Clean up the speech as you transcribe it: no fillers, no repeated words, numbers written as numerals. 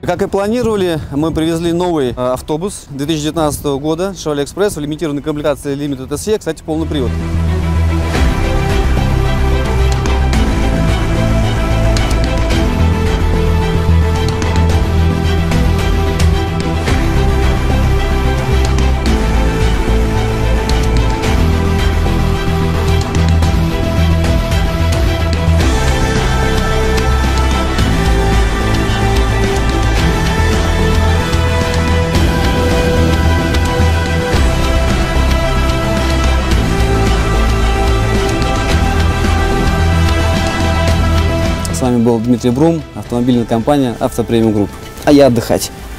Как и планировали, мы привезли новый автобус 2019 года Chevrolet Express в лимитированной комплектации Limited SE, кстати, полный привод. С вами был Дмитрий Брум, автомобильная компания «Автопремиум Групп». А я отдыхать.